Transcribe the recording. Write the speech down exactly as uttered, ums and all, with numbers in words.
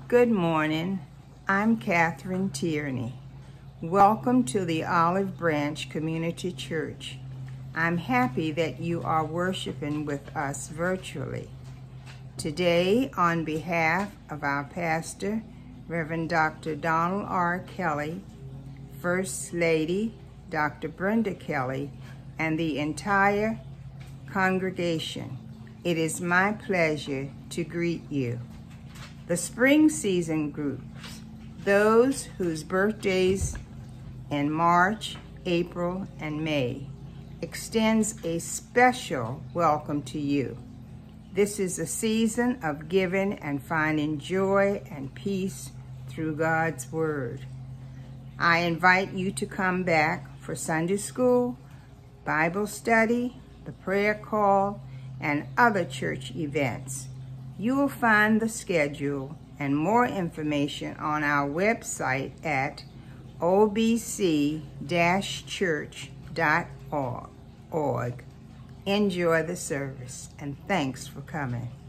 Good morning. I'm Catherine Tierney. Welcome to the Olive Branch Community Church. I'm happy that you are worshiping with us virtually. Today, on behalf of our pastor, Reverend Doctor Donald R. Kelly, First Lady Doctor Brenda Kelly, and the entire congregation, it is my pleasure to greet you. The spring season groups, those whose birthdays in March, April, and May, extends a special welcome to you. This is a season of giving and finding joy and peace through God's Word. I invite you to come back for Sunday school, Bible study, the prayer call, and other church events. You will find the schedule and more information on our website at o b c dash church dot org. Enjoy the service, and thanks for coming.